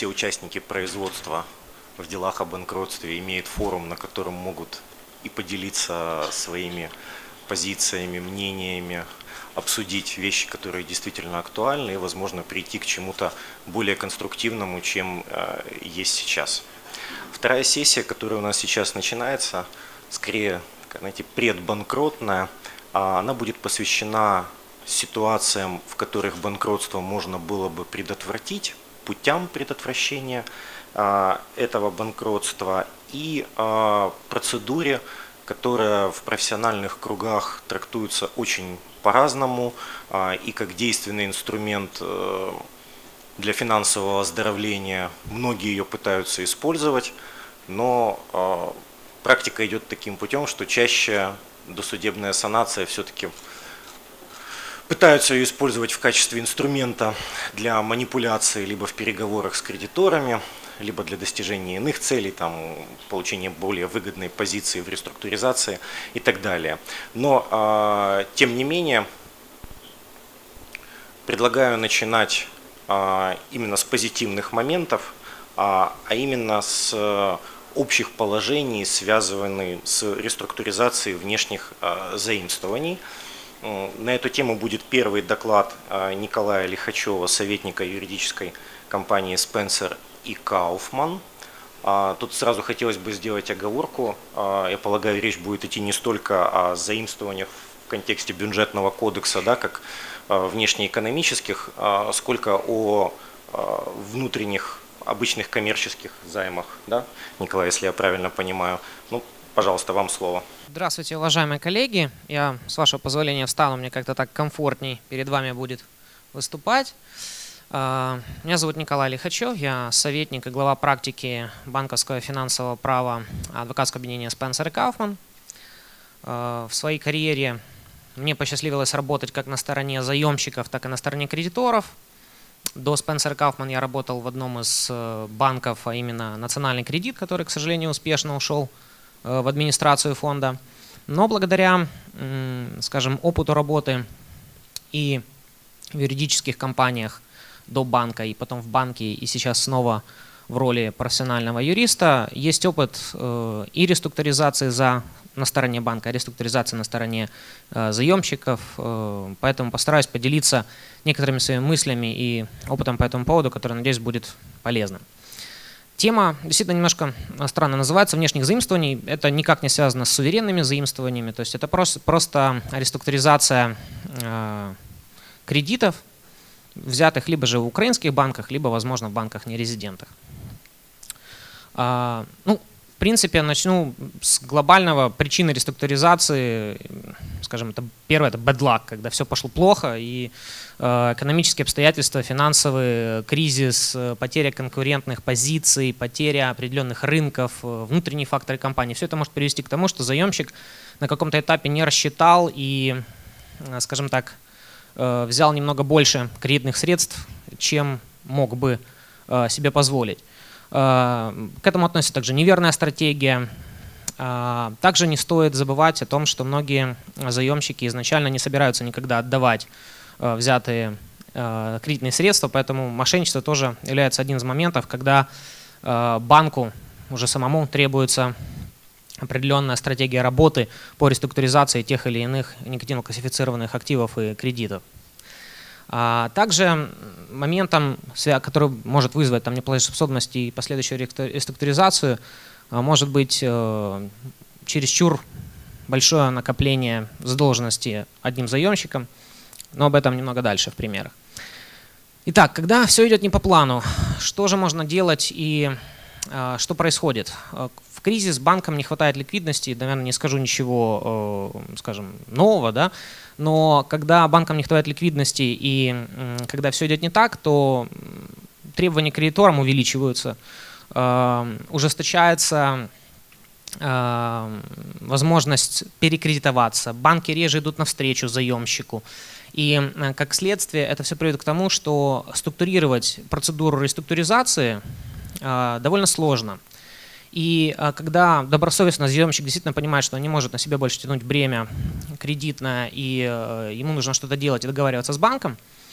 все участники производства в делах о банкротстве имеют форум, на котором могут и поделиться своими позициями, мнениями, обсудить вещи, которые действительно актуальны, и, возможно, прийти к чему-то более конструктивному, чем есть сейчас. Вторая сессия, которая у нас сейчас начинается, скорее, знаете, предбанкротная, она будет посвящена ситуациям, в которых банкротство можно было бы предотвратить, путям предотвращения этого банкротства и процедуре, которая в профессиональных кругах трактуется очень по-разному и как действенный инструмент для финансового оздоровления. Многие ее пытаются использовать, но практика идет таким путем, что чаще досудебная санация все-таки пытаются ее использовать в качестве инструмента для манипуляции либо в переговорах с кредиторами, либо для достижения иных целей, там, получения более выгодной позиции в реструктуризации и так далее. Но, тем не менее, предлагаю начинать именно с позитивных моментов, а именно с общих положений, связанных с реструктуризацией внешних заимствований. На эту тему будет первый доклад Николая Лихачева, советника юридической компании Spencer и Kaufman. Тут сразу хотелось бы сделать оговорку. Я полагаю, речь будет идти не столько о заимствованиях в контексте бюджетного кодекса, да, как внешнеэкономических, сколько о внутренних обычных коммерческих займах. Да? Николай, если я правильно понимаю. Ну, пожалуйста, вам слово. Здравствуйте, уважаемые коллеги. Я, с вашего позволения, встану, мне как-то так комфортней перед вами будет выступать. Меня зовут Николай Лихачев, я советник и глава практики банковского и финансового права адвокатского объединения Spencer и Kaufman. В своей карьере мне посчастливилось работать как на стороне заемщиков, так и на стороне кредиторов. До Spencer и Kaufman я работал в одном из банков, а именно Национальный кредит, который, к сожалению, успешно ушел в администрацию фонда. Но благодаря, скажем, опыту работы и в юридических компаниях до банка, и потом в банке, и сейчас снова в роли профессионального юриста, есть опыт и реструктуризации на стороне банка, и реструктуризации на стороне заемщиков. Поэтому постараюсь поделиться некоторыми своими мыслями и опытом по этому поводу, который, надеюсь, будет полезным. Тема действительно немножко странно называется «внешних заимствований». Это никак не связано с суверенными заимствованиями, то есть это просто реструктуризация кредитов, взятых либо же в украинских банках, либо, возможно, в банках нерезидентах. В принципе, начну с глобального причины реструктуризации. Скажем, первое – это bad luck, когда все пошло плохо, и экономические обстоятельства, финансовый кризис, потеря конкурентных позиций, потеря определенных рынков, внутренние факторы компании. Все это может привести к тому, что заемщик на каком-то этапе не рассчитал и, скажем так, взял немного больше кредитных средств, чем мог бы себе позволить. К этому относится также неверная стратегия. Также не стоит забывать о том, что многие заемщики изначально не собираются никогда отдавать взятые кредитные средства, поэтому мошенничество тоже является одним из моментов, когда банку уже самому требуется определенная стратегия работы по реструктуризации тех или иных негативно классифицированных активов и кредитов. Также моментом, который может вызвать неплатежеспособность и последующую реструктуризацию, может быть чересчур большое накопление задолженности одним заемщиком, но об этом немного дальше в примерах. Итак, когда все идет не по плану, что же можно делать и что происходит? В кризис банкам не хватает ликвидности, наверное, не скажу ничего, скажем, нового, да? Но когда банкам не хватает ликвидности и когда все идет не так, то требования к кредиторам увеличиваются, ужесточается возможность перекредитоваться, банки реже идут навстречу заемщику. И как следствие это все приводит к тому, что структурировать процедуру реструктуризации довольно сложно. И когда добросовестно заемщик действительно понимает, что он не может на себя больше тянуть бремя кредитное, и ему нужно что-то делать и договариваться с банком,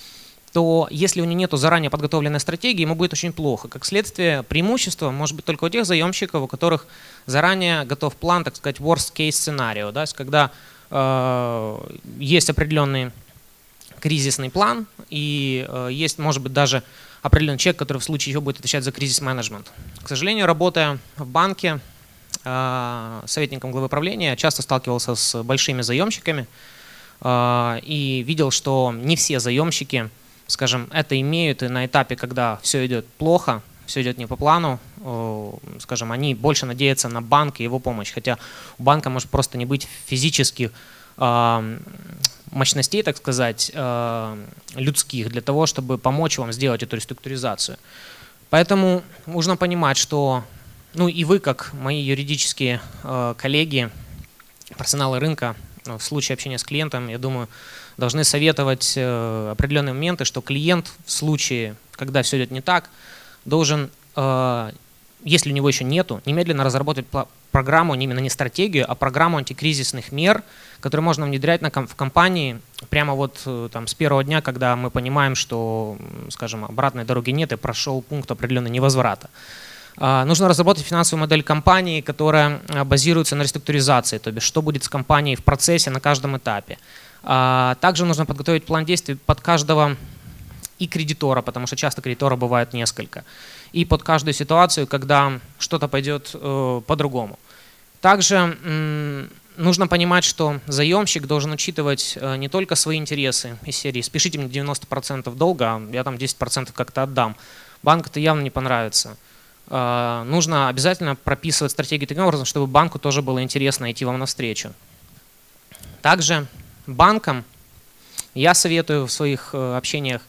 то если у него нет заранее подготовленной стратегии, ему будет очень плохо. Как следствие, преимущество может быть только у тех заемщиков, у которых заранее готов план, так сказать, worst case сценарию, да, когда есть определенный кризисный план и есть, может быть, даже определенный человек, который в случае чего будет отвечать за кризис-менеджмент. К сожалению, работая в банке советником главы правления, я часто сталкивался с большими заемщиками и видел, что не все заемщики, скажем, это имеют, и на этапе, когда все идет плохо, все идет не по плану, скажем, они больше надеются на банк и его помощь, хотя у банка может просто не быть физических мощностей, так сказать, людских для того, чтобы помочь вам сделать эту реструктуризацию. Поэтому нужно понимать, что, ну и вы, как мои юридические коллеги, профессионалы рынка, в случае общения с клиентом, я думаю, должны советовать определенные моменты, что клиент в случае, когда все идет не так, должен, если у него еще нету, немедленно разработать программу, именно не стратегию, а программу антикризисных мер, которые можно внедрять в компании прямо вот там, с первого дня, когда мы понимаем, что, скажем, обратной дороги нет и прошел пункт определенного невозврата. Нужно разработать финансовую модель компании, которая базируется на реструктуризации, то бишь что будет с компанией в процессе на каждом этапе. Также нужно подготовить план действий под каждого и кредитора, потому что часто кредитора бывает несколько, и под каждую ситуацию, когда что-то пойдет по-другому. Также нужно понимать, что заемщик должен учитывать не только свои интересы из серии «спешите мне 90% долга, а я там 10% как-то отдам». Банку это явно не понравится. Нужно обязательно прописывать стратегию таким образом, чтобы банку тоже было интересно идти вам навстречу. Также банкам я советую в своих общениях,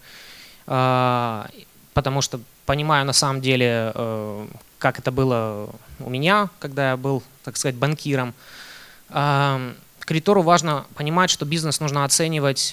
потому что понимаю на самом деле, как это было у меня, когда я был, так сказать, банкиром. Кредитору важно понимать, что бизнес нужно оценивать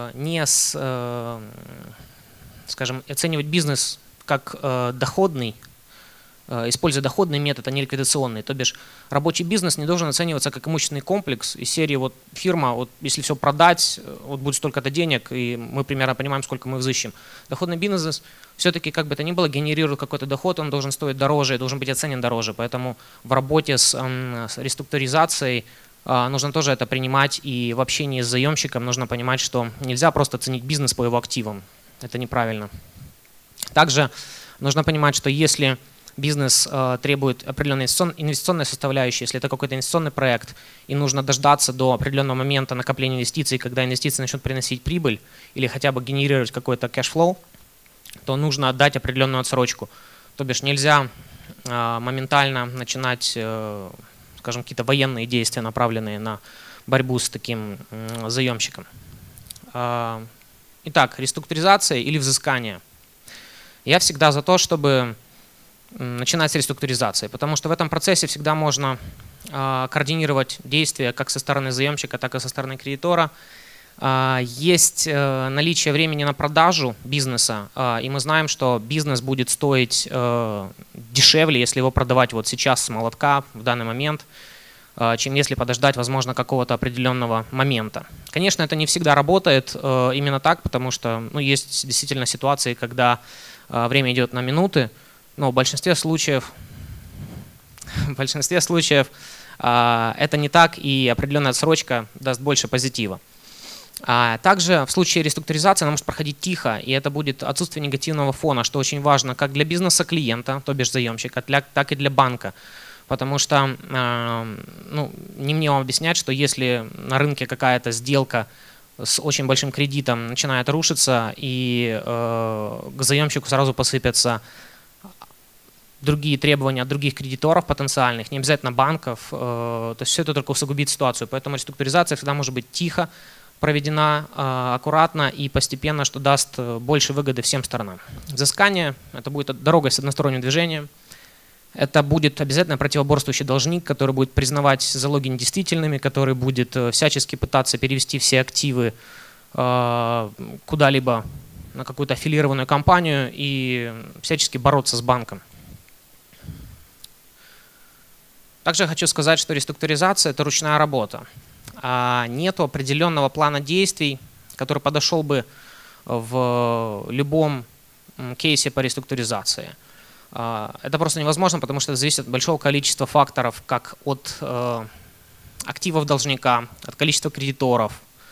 скажем, оценивать бизнес как доходный, используя доходный метод, а не ликвидационный. То бишь рабочий бизнес не должен оцениваться как имущественный комплекс из серии вот фирма, вот если все продать, вот будет столько-то денег, и мы примерно понимаем, сколько мы взыщем. Доходный бизнес все-таки, как бы то ни было, генерирует какой-то доход, он должен стоить дороже, должен быть оценен дороже. Поэтому в работе с реструктуризацией нужно тоже это принимать, и в общении с заемщиком нужно понимать, что нельзя просто оценить бизнес по его активам. Это неправильно. Также нужно понимать, что если бизнес требует определенной инвестиционной составляющей, если это какой-то инвестиционный проект, и нужно дождаться до определенного момента накопления инвестиций, когда инвестиции начнут приносить прибыль или хотя бы генерировать какой-то кэшфлоу, то нужно отдать определенную отсрочку. То бишь нельзя моментально начинать, скажем, какие-то военные действия, направленные на борьбу с таким заемщиком. Итак, реструктуризация или взыскание. Я всегда за то, чтобы начинать с реструктуризации, потому что в этом процессе всегда можно координировать действия как со стороны заемщика, так и со стороны кредитора. Есть наличие времени на продажу бизнеса, и мы знаем, что бизнес будет стоить дешевле, если его продавать вот сейчас с молотка в данный момент, чем если подождать, возможно, какого-то определенного момента. Конечно, это не всегда работает именно так, потому что есть действительно ситуации, когда время идет на минуты, но в большинстве случаев это не так, и определенная отсрочка даст больше позитива. Также в случае реструктуризации она может проходить тихо, и это будет отсутствие негативного фона, что очень важно как для бизнеса клиента, то бишь заемщика, так и для банка. Потому что не мне вам объяснять, что если на рынке какая-то сделка с очень большим кредитом начинает рушиться, и к заемщику сразу посыпятся другие требования от других кредиторов потенциальных, не обязательно банков, то есть все это только усугубит ситуацию. Поэтому реструктуризация всегда может быть тихо проведена, аккуратно и постепенно, что даст больше выгоды всем сторонам. Взыскание – это будет дорога с односторонним движением. Это будет обязательно противоборствующий должник, который будет признавать залоги недействительными, который будет всячески пытаться перевести все активы куда-либо на какую-то аффилированную компанию и всячески бороться с банком. Также я хочу сказать, что реструктуризация – это ручная работа. Нет определенного плана действий, который подошел бы в любом кейсе по реструктуризации. Это просто невозможно, потому что это зависит от большого количества факторов, как от активов должника, от количества кредиторов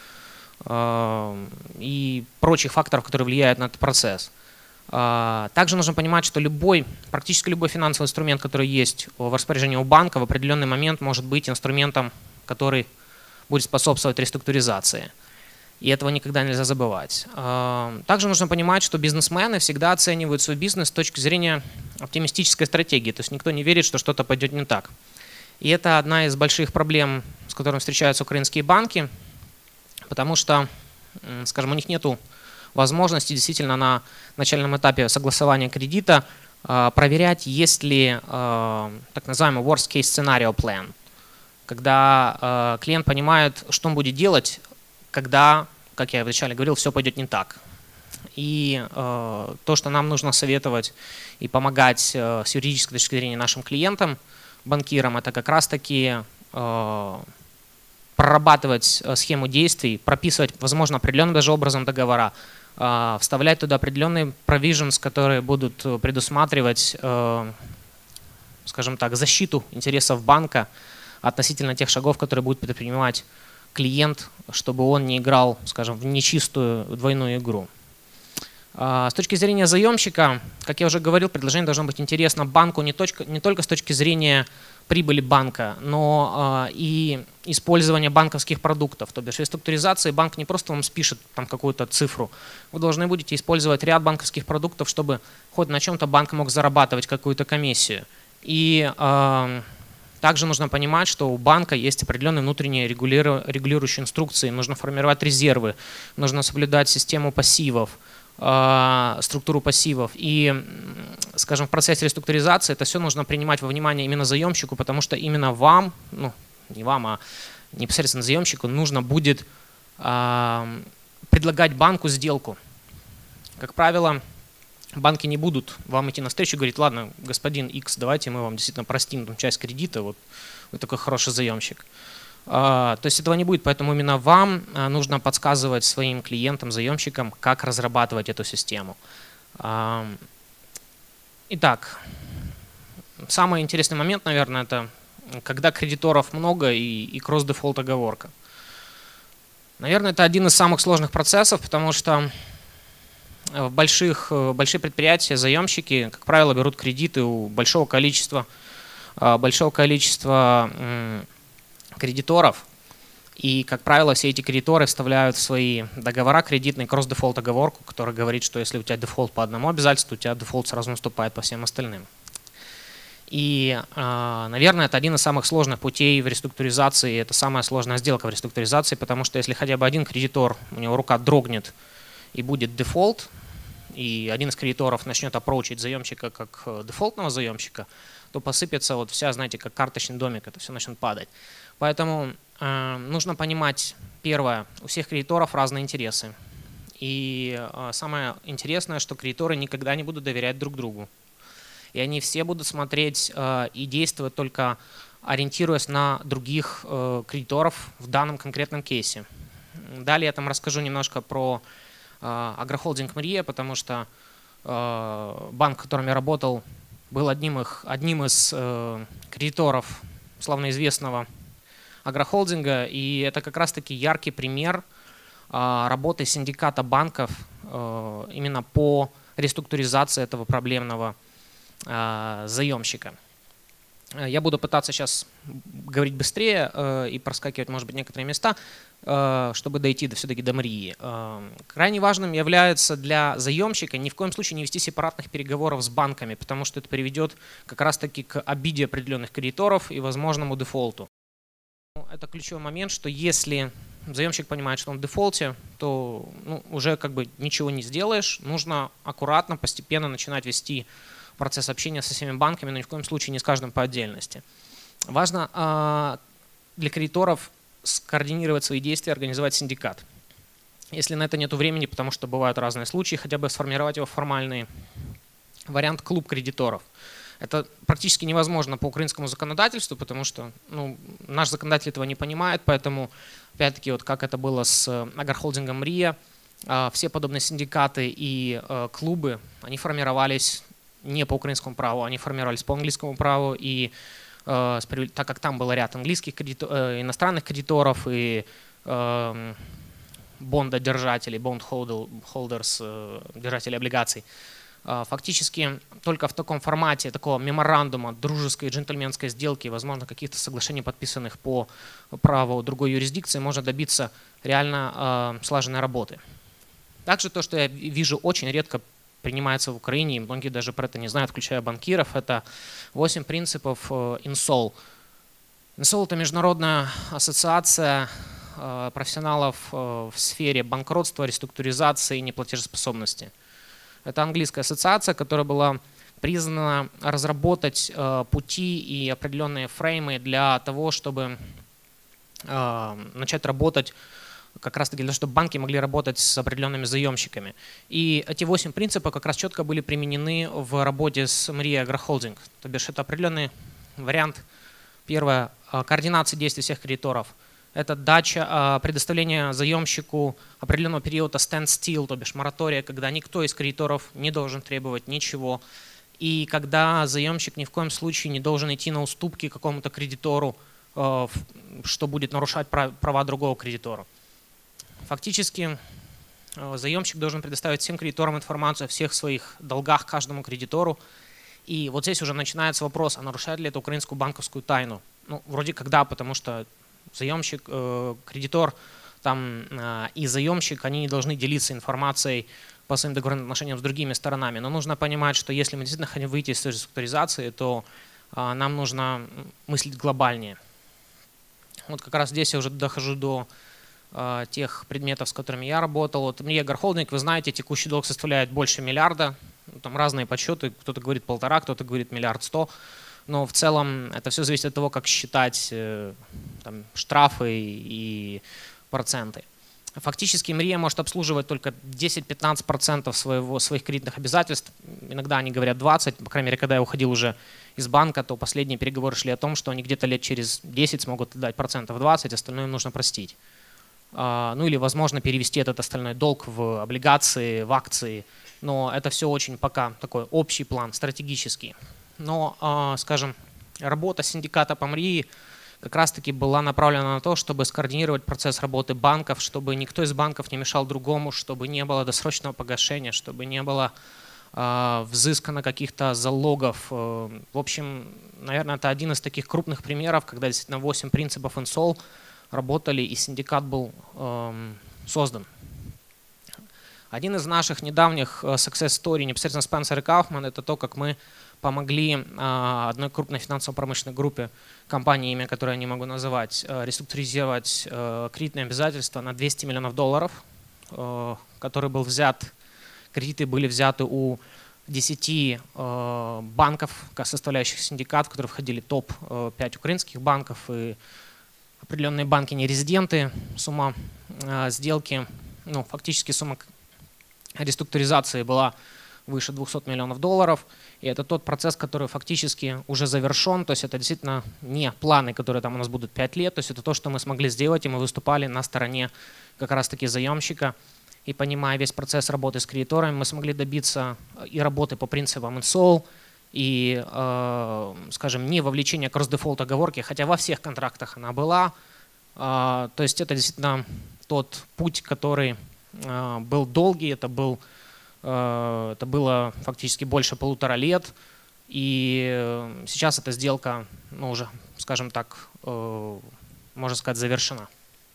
и прочих факторов, которые влияют на этот процесс. Также нужно понимать, что практически любой финансовый инструмент, который есть в распоряжении у банка, в определенный момент может быть инструментом, который будет способствовать реструктуризации. И этого никогда нельзя забывать. Также нужно понимать, что бизнесмены всегда оценивают свой бизнес с точки зрения оптимистической стратегии. То есть никто не верит, что что-то пойдет не так. И это одна из больших проблем, с которыми встречаются украинские банки, потому что, скажем, у них нет возможности действительно на начальном этапе согласования кредита проверять, есть ли так называемый worst case scenario plan, когда клиент понимает, что он будет делать, когда, как я вначале говорил, все пойдет не так. И то, что нам нужно советовать и помогать с юридической точки зрения нашим клиентам, банкирам, это как раз-таки прорабатывать схему действий, прописывать, возможно, определенным даже образом договора, вставлять туда определенные provisions, которые будут предусматривать, скажем так, защиту интересов банка относительно тех шагов, которые будет предпринимать клиент, чтобы он не играл, скажем, в нечистую двойную игру. С точки зрения заемщика, как я уже говорил, предложение должно быть интересно банку не только с точки зрения прибыли банка, но и использования банковских продуктов. То бишь в реструктуризации банк не просто вам спишет там какую-то цифру, вы должны будете использовать ряд банковских продуктов, чтобы хоть на чем-то банк мог зарабатывать какую-то комиссию. И также нужно понимать, что у банка есть определенные внутренние регулирующие инструкции, нужно формировать резервы, нужно соблюдать систему пассивов, структуру пассивов. И, скажем, в процессе реструктуризации это все нужно принимать во внимание именно заемщику, потому что именно вам, ну не вам, а непосредственно заемщику нужно будет предлагать банку сделку. Как правило, банки не будут вам идти навстречу и говорить: ладно, господин X, давайте мы вам действительно простим часть кредита, вот вы такой хороший заемщик. То есть этого не будет, поэтому именно вам нужно подсказывать своим клиентам, заемщикам, как разрабатывать эту систему. Итак, самый интересный момент, наверное, это когда кредиторов много и кросс-дефолт оговорка. Наверное, это один из самых сложных процессов, потому что в большие предприятия заемщики, как правило, берут кредиты у большого количества кредиторов, и, как правило, все эти кредиторы вставляют в свои договора кредитный кросс-дефолт оговорку, которая говорит, что если у тебя дефолт по одному обязательству, у тебя дефолт сразу наступает по всем остальным. И, наверное, это один из самых сложных путей в реструктуризации, это самая сложная сделка в реструктуризации, потому что если хотя бы один кредитор, у него рука дрогнет и будет дефолт, и один из кредиторов начнет аппроучить заемщика как дефолтного заемщика, то посыпется вот вся, знаете, как карточный домик, это все начнет падать. Поэтому нужно понимать, первое, у всех кредиторов разные интересы. И самое интересное, что кредиторы никогда не будут доверять друг другу. И они все будут смотреть и действовать только ориентируясь на других кредиторов в данном конкретном кейсе. Далее я там расскажу немножко про агрохолдинг «Мрия», потому что банк, в котором я работал, был одним из кредиторов славноизвестного агрохолдинга, и это как раз-таки яркий пример работы синдиката банков именно по реструктуризации этого проблемного заемщика. Я буду пытаться сейчас говорить быстрее и проскакивать, может быть, некоторые места, чтобы дойти все-таки до Мрии. Крайне важным является для заемщика ни в коем случае не вести сепаратных переговоров с банками, потому что это приведет как раз-таки к обиде определенных кредиторов и возможному дефолту. Это ключевой момент, что если заемщик понимает, что он в дефолте, то уже как бы ничего не сделаешь. Нужно аккуратно, постепенно начинать вести процесс общения со всеми банками, но ни в коем случае не с каждым по отдельности. Важно для кредиторов скоординировать свои действия, организовать синдикат. Если на это нет времени, потому что бывают разные случаи, хотя бы сформировать его формальный вариант клуб кредиторов. Это практически невозможно по украинскому законодательству, потому что наш законодатель этого не понимает, поэтому, опять-таки, вот как это было с агрохолдингом «Мрия», все подобные синдикаты и клубы, они формировались не по украинскому праву, они формировались по английскому праву, и так как там был ряд английских иностранных кредиторов и бондодержателей, bondholders, держателей облигаций, фактически только в таком формате такого меморандума, дружеской джентльменской сделки, возможно, каких-то соглашений, подписанных по праву другой юрисдикции, можно добиться реально слаженной работы. Также то, что я вижу, очень редко принимается в Украине, и многие даже про это не знают, включая банкиров, это 8 принципов INSOL. INSOL – это международная ассоциация профессионалов в сфере банкротства, реструктуризации и неплатежеспособности. Это английская ассоциация, которая была призвана разработать пути и определенные фреймы для того, чтобы начать работать, как раз таки для того, чтобы банки могли работать с определенными заемщиками. И эти 8 принципов как раз четко были применены в работе с Mria Agro-Holding. То бишь это определенный вариант. Первое – координация действий всех кредиторов. Это дача, предоставление заемщику определенного периода standstill, то бишь моратория, когда никто из кредиторов не должен требовать ничего. И когда заемщик ни в коем случае не должен идти на уступки какому-то кредитору, что будет нарушать права другого кредитора. Фактически заемщик должен предоставить всем кредиторам информацию о всех своих долгах каждому кредитору. И вот здесь уже начинается вопрос, а нарушает ли это украинскую банковскую тайну? Ну, вроде как да, потому что заемщик, кредитор и заемщик, они не должны делиться информацией по своим договорным отношениям с другими сторонами. Но нужно понимать, что если мы действительно хотим выйти из реструктуризации, то нам нужно мыслить глобальнее. Вот как раз здесь я уже дохожу до тех предметов, с которыми я работал. Вот Mria Agro-Holding, вы знаете, текущий долг составляет больше миллиарда. Там разные подсчеты, кто-то говорит 1,5, кто-то говорит 1 100 000 000. Но в целом это все зависит от того, как считать там, штрафы и проценты. Фактически Mria может обслуживать только 10-15% своих кредитных обязательств. Иногда они говорят 20%. По крайней мере, когда я уходил уже из банка, то последние переговоры шли о том, что они где-то лет через 10 смогут дать 20%, остальное им нужно простить. Ну или, возможно, перевести этот остальной долг в облигации, в акции. Но это все очень пока такой общий план, стратегический. Но, скажем, работа синдиката по Mria как раз-таки была направлена на то, чтобы скоординировать процесс работы банков, чтобы никто из банков не мешал другому, чтобы не было досрочного погашения, чтобы не было взыскано каких-то залогов. В общем, наверное, это один из таких крупных примеров, когда действительно 8 принципов INSOL работали и синдикат был создан. Один из наших недавних success story непосредственно Spencer и Kaufman — это то, как мы помогли одной крупной финансово-промышленной группе, компании, имя которой я не могу называть, реструктуризировать кредитные обязательства на $200 миллионов, который был взят, кредиты были взяты у 10 банков, составляющих синдикат, в которые входили топ-5 украинских банков и определенные банки-нерезиденты. Сумма сделки, ну, фактически сумма реструктуризации была выше $200 миллионов. И это тот процесс, который фактически уже завершен. То есть это действительно не планы, которые там у нас будут 5 лет. То есть это то, что мы смогли сделать, и мы выступали на стороне как раз-таки заемщика. И понимая весь процесс работы с кредиторами, мы смогли добиться и работы по принципам INSOL, и, скажем, не вовлечения кросс-дефолт оговорки, хотя во всех контрактах она была. То есть это действительно тот путь, который был долгий, это было фактически больше 1,5 лет, и сейчас эта сделка, ну, уже, скажем так, можно сказать, завершена.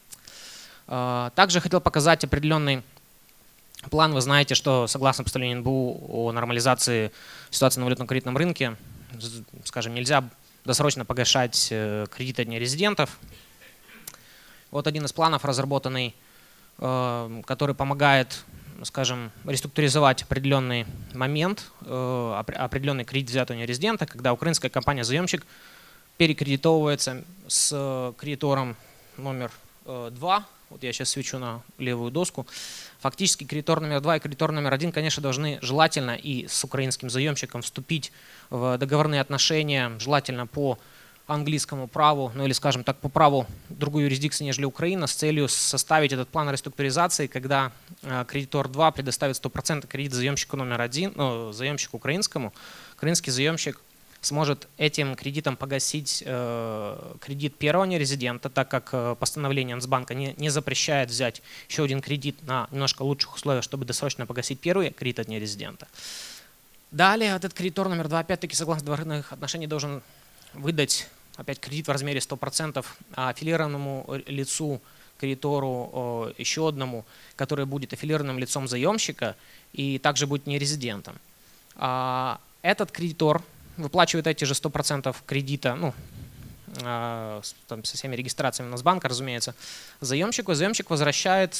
Также хотел показать определенный план. Вы знаете, что согласно постановлению НБУ о нормализации ситуации на валютно-кредитном рынке, скажем, нельзя досрочно погашать кредиты нерезидентов. Вот один из планов, разработанный, который помогает, скажем, реструктуризовать определенный момент, определенный кредит, взятый у нерезидента, когда украинская компания-заемщик перекредитовывается с кредитором номер 2. Вот я сейчас свечу на левую доску. Фактически кредитор номер 2 и кредитор номер 1, конечно, должны желательно и с украинским заемщиком вступить в договорные отношения, желательно по английскому праву, ну или, скажем так, по праву другой юрисдикции, нежели Украина, с целью составить этот план реструктуризации, когда кредитор 2 предоставит 100% кредит заемщику номер 1, ну, заемщику украинскому. Украинский заемщик сможет этим кредитом погасить кредит первого нерезидента, так как постановление Нацбанка не запрещает взять еще один кредит на немножко лучших условиях, чтобы досрочно погасить первый кредит от нерезидента. Далее этот кредитор номер 2, опять-таки, согласно договорных отношений, должен выдать опять кредит в размере 100% аффилированному лицу, кредитору еще одному, который будет аффилированным лицом заемщика и также будет нерезидентом. Этот кредитор выплачивает эти же 100% кредита, ну, там, со всеми регистрациями Нацбанка, разумеется, заемщику. Заемщик возвращает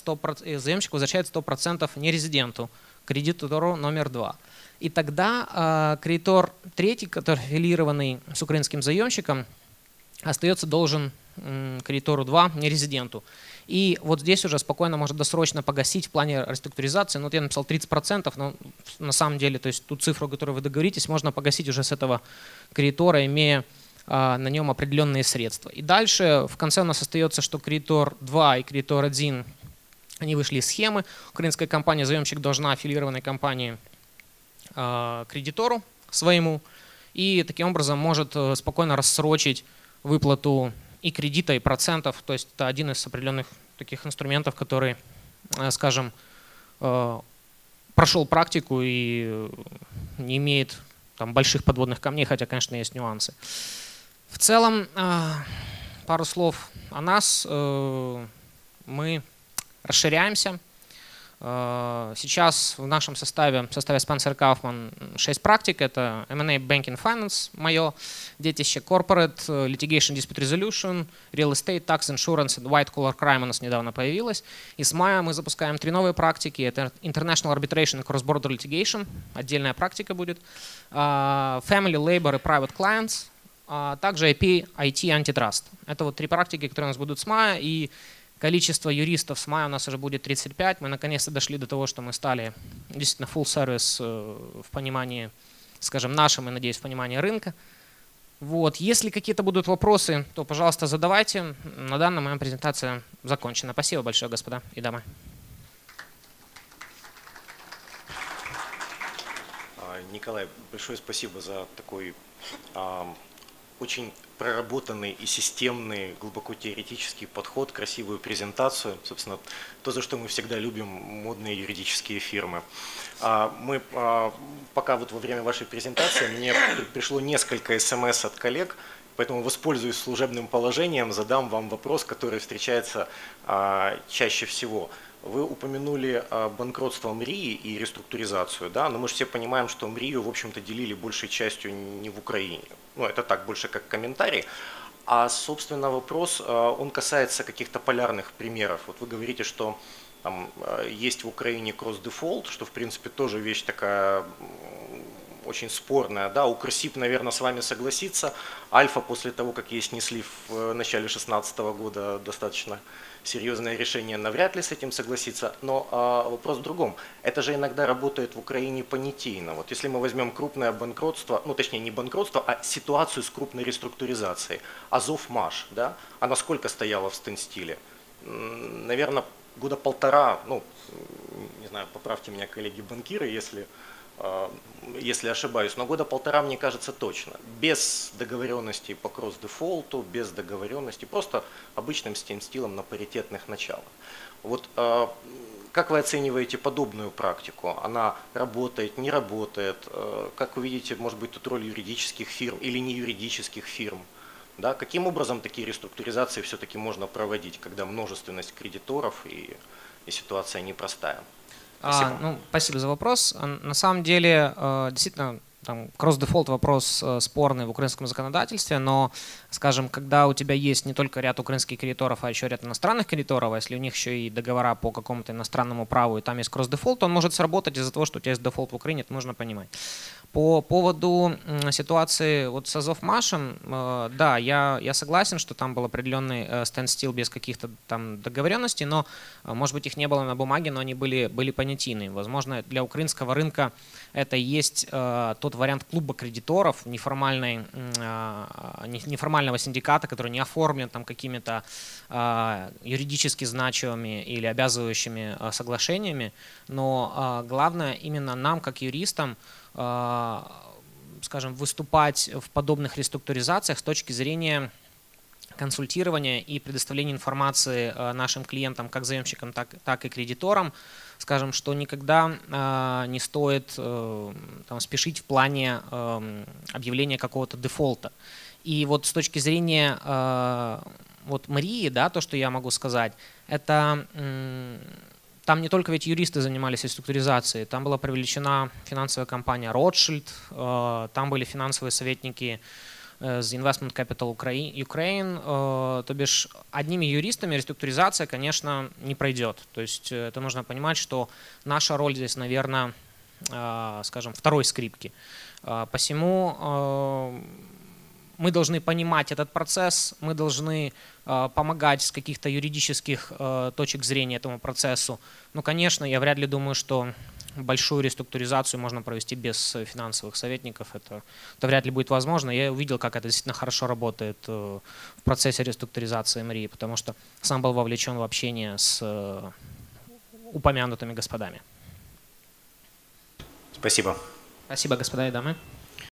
100% нерезиденту, кредитору номер 2. И тогда кредитор третий, который аффилированный с украинским заемщиком, остается должен кредитору 2, нерезиденту. И вот здесь уже спокойно может досрочно погасить в плане реструктуризации. Ну, вот я написал 30%, но на самом деле, то есть ту цифру, о которой вы договоритесь, можно погасить уже с этого кредитора, имея на нем определенные средства. И дальше в конце у нас остается, что кредитор 2 и кредитор 1, они вышли из схемы. Украинская компания, заемщик должна аффилированной компании кредитору своему, и таким образом может спокойно рассрочить выплату и кредита, и процентов. То есть это один из определенных таких инструментов, который, скажем, прошел практику и не имеет там больших подводных камней, хотя, конечно, есть нюансы. В целом, пару слов о нас. Мы расширяемся. Сейчас в нашем составе, в составе Spencer Kaufman 6 практик. Это M&A Banking Finance, мое детище, Corporate, Litigation Dispute Resolution, Real Estate, Tax Insurance и White Collar Crime у нас недавно появилась. И с мая мы запускаем 3 новые практики. Это International Arbitration и Cross-Border Litigation, отдельная практика будет, Family, Labor и Private Clients, а также IP, IT, Antitrust. Это вот 3 практики, которые у нас будут с мая. И количество юристов с мая у нас уже будет 35. Мы наконец-то дошли до того, что мы стали действительно full service в понимании, скажем, нашем и, надеюсь, в понимании рынка. Вот. Если какие-то будут вопросы, то, пожалуйста, задавайте. На данном моя презентация закончена. Спасибо большое, господа и дамы. Николай, большое спасибо за такой очень проработанный и системный, глубоко теоретический подход, красивую презентацию. Собственно, то, за что мы всегда любим модные юридические фирмы. Мы пока вот во время вашей презентации мне пришло несколько смс от коллег, поэтому воспользуюсь служебным положением, задам вам вопрос, который встречается чаще всего. Вы упомянули банкротство МРИИ и реструктуризацию, да, но мы же все понимаем, что МРИИ, в общем-то, делили большей частью не в Украине. Ну, это так, больше как комментарий. А, собственно, вопрос, он касается каких-то полярных примеров. Вот вы говорите, что там есть в Украине кросс-дефолт, что, в принципе, тоже вещь такая очень спорная. Да, Укрсиб, наверное, с вами согласится. Альфа после того, как ей снесли в начале 2016 года достаточно серьезное решение, навряд ли с этим согласится. Но вопрос в другом. Это же иногда работает в Украине понятийно. Вот если мы возьмем крупное банкротство, ну точнее не банкротство, а ситуацию с крупной реструктуризацией. Азовмаш, да, она сколько стояла в стендстиле? Наверное, года полтора, ну, не знаю, поправьте меня, коллеги-банкиры, если ошибаюсь, но года полтора, мне кажется, точно. Без договоренности по кросс-дефолту, без договоренности, просто обычным стендстилом на паритетных началах. Вот как вы оцениваете подобную практику? Она работает, не работает? Как вы видите, может быть, тут роль юридических фирм или не юридических фирм? Да? Каким образом такие реструктуризации все-таки можно проводить, когда множественность кредиторов и ситуация непростая? Спасибо. Спасибо за вопрос. На самом деле, действительно, кросс-дефолт вопрос спорный в украинском законодательстве, но, скажем, когда у тебя есть не только ряд украинских кредиторов, а еще ряд иностранных кредиторов, а если у них еще и договора по какому-то иностранному праву, и там есть кросс-дефолт, он может сработать из-за того, что у тебя есть дефолт в Украине, это нужно понимать. По поводу ситуации вот с Азовмашем, да, я согласен, что там был определенный стендстилл без каких-то там договоренностей, но, может быть, их не было на бумаге, но они были понятийны. Возможно, для украинского рынка это и есть тот вариант клуба кредиторов, неформального синдиката, который не оформлен там какими-то юридически значимыми или обязывающими соглашениями, но главное именно нам, как юристам, скажем, выступать в подобных реструктуризациях с точки зрения консультирования и предоставления информации нашим клиентам, как заемщикам, так и кредиторам, скажем, что никогда не стоит там, спешить в плане объявления какого-то дефолта. И вот с точки зрения вот мэрии, да, то, что я могу сказать, это там не только ведь юристы занимались реструктуризацией, там была привлечена финансовая компания Rothschild, там были финансовые советники с Investment Capital Ukraine, то бишь одними юристами реструктуризация, конечно, не пройдет. То есть это нужно понимать, что наша роль здесь, наверное, скажем, второй скрипки. Посему мы должны понимать этот процесс, мы должны помогать с каких-то юридических точек зрения этому процессу. Ну, конечно, я вряд ли думаю, что большую реструктуризацию можно провести без финансовых советников. Это вряд ли будет возможно. Я увидел, как это действительно хорошо работает в процессе реструктуризации мэрии, потому что сам был вовлечен в общение с упомянутыми господами. Спасибо. Спасибо, господа и дамы.